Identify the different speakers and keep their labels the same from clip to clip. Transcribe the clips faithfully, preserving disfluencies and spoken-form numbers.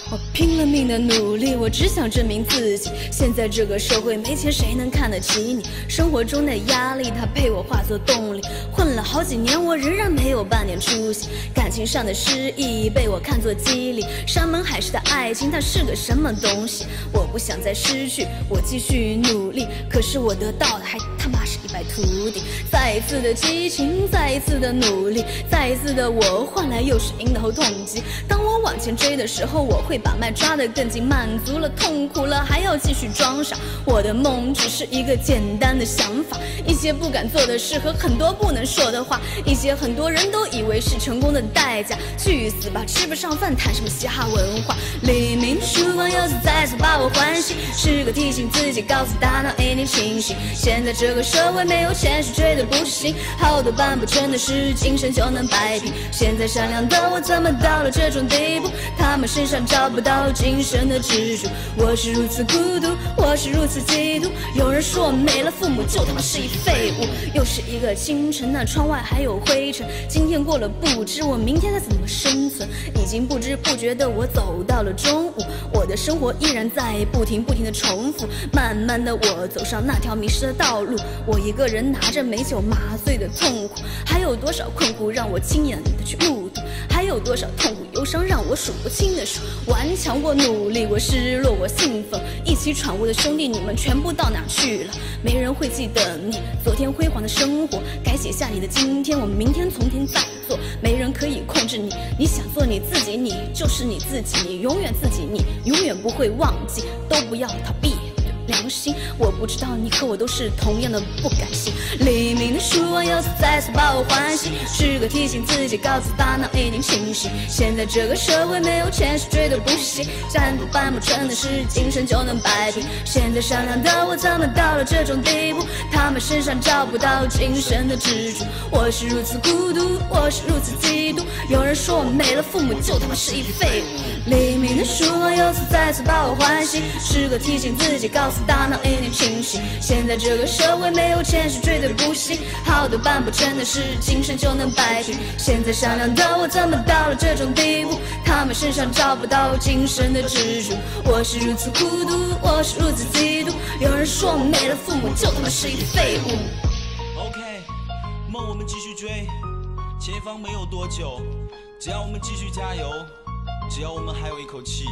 Speaker 1: 我拼了命的努力，我只想证明自己。现在这个社会没钱，谁能看得起你？生活中的压力，它被我化作动力。混了好几年，我仍然没有半点出息。感情上的失意，被我看作激励。山盟海誓的爱情，它是个什么东西？我不想再失去，我继续努力。可是我得到的还他妈是一败涂地。再一次的激情，再一次的努力，再一次的我换来又是赢得后痛击。当我往前追的时候，我会把脉抓得更紧，满足了，痛苦了，还要继续装傻。我的梦只是一个简单的想法，一些不敢做的事和很多不能说的话，一些很多人都以为是成功的代价。去死吧，吃不上饭，谈什么嘻哈文化？黎明的曙光又次再次把我唤醒，是个提醒自己，告诉大脑一定清醒。现在这个社会没有钱是绝对不行，好多办不成的事，精神就能摆平。现在善良的我怎么到了这种地步？他们身上找不到精神的支柱。我是如此孤独，我是如此嫉妒。有人说我没了父母就他妈是一废物。又是一个清晨，那窗外还有灰尘。今天过了不知我明天该怎么生存。已经不知不觉的我走到了中午，我的生活依然在不停不停的重复。慢慢的我走上那条迷失的道路，我一个人拿着美酒麻醉的痛苦。还有多少困苦让我亲眼的去目睹？还有多少痛苦忧伤让我数不清的数？顽强过努力，我失落我兴奋，一起闯过的兄弟你们全部到哪去了？没人会记得你昨天辉煌的生活，该写下你的今天，我明天从天再做。没人可以控制你，你想做你自己，你就是你自己，你永远自己，你永远不会忘记，都不要逃避良心。我不知道你和我都是同样的不甘心。黎明的曙光又次再次把我唤醒，是个提醒自己，告诉大脑一定清醒。现在这个社会没有钱是绝对不行，占卜办不成的事，精神就能摆平。现在善良的我怎么到了这种地步？他们身上找不到精神的支柱。我是如此孤独，我是如此嫉妒。有人说我没了父母就他妈是一废物。黎明的曙光又次再次把我唤醒，是个提醒自己，告诉大脑一定清醒。现在这个社会没有钱是绝对不行，好多办不成的事，精神就能摆平。现在善良的我怎么到了这种地步？他们身上找不到精神的支柱。我是如此孤独，我是如此嫉妒。有人说我没了父母就他妈是一废物。
Speaker 2: OK， 梦我们继续追，前方没有多久，只要我们继续加油，只要我们还有一口气。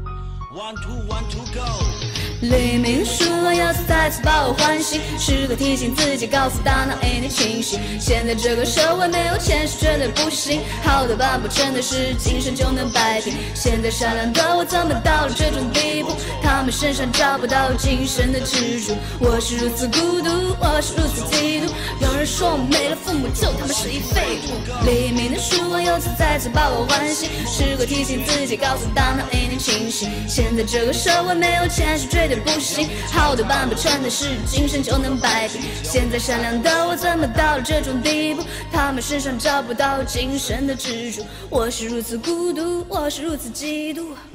Speaker 2: One two one two go。
Speaker 1: 黎明的曙光又次再次把我唤醒，是个提醒自己，告诉大脑一定清醒。现在这个社会没有钱是绝对不行，好多办不成的事，精神就能摆平。现在善良的我怎么到了这种地步？他们身上找不到精神的支柱。我是如此孤独，我是如此嫉妒。有人说我没了父母就他妈是一废物。黎明的曙光又次再次把我唤醒，是个提醒自己，告诉大脑一定清醒。 现在这个社会没有钱是绝对不行，好多办不成的事，精神就能摆平。现在善良的我怎么到了这种地步？他们身上找不到精神的支柱。我是如此孤独，我是如此嫉妒。